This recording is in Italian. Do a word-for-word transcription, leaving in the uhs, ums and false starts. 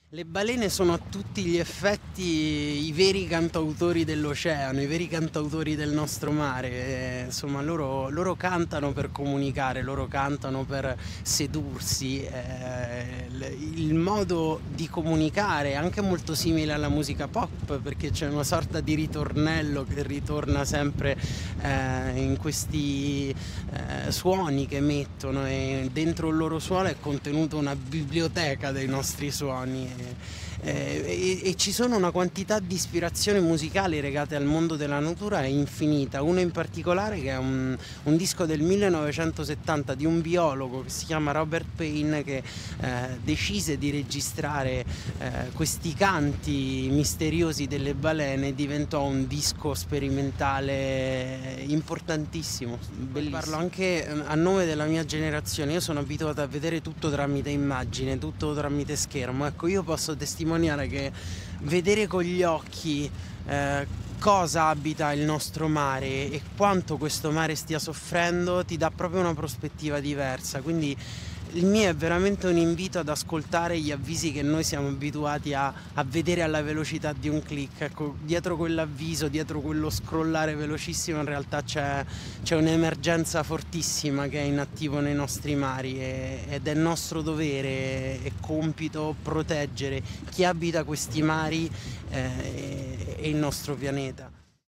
Le balene sono a tutti gli effetti i veri cantautori dell'oceano, i veri cantautori del nostro mare. Eh, insomma, loro, loro cantano per comunicare, loro cantano per sedursi. Eh, il il modo di comunicare è anche molto simile alla musica pop, perché c'è una sorta di ritornello che ritorna sempre eh, in questi eh, suoni che emettono, e dentro il loro suono è contenuta una biblioteca dei nostri suoni. Eh, e, e ci sono una quantità di ispirazioni musicali legate al mondo della natura infinita. Uno in particolare che è un, un disco del millenovecentosettanta di un biologo che si chiama Robert Payne, che eh, decise di registrare eh, questi canti misteriosi delle balene, e diventò un disco sperimentale importantissimo, bellissimo. Parlo anche eh, a nome della mia generazione. Io sono abituato a vedere tutto tramite immagine, tutto tramite schermo. Ecco, io posso testimoniare che vedere con gli occhi eh, cosa abita il nostro mare e quanto questo mare stia soffrendo ti dà proprio una prospettiva diversa. Quindi il mio è veramente un invito ad ascoltare gli avvisi che noi siamo abituati a, a vedere alla velocità di un click. Ecco, dietro quell'avviso, dietro quello scrollare velocissimo, in realtà c'è, c'è un'emergenza fortissima che è in attivo nei nostri mari, e, ed è nostro dovere e compito proteggere chi abita questi mari eh, e, e il nostro pianeta.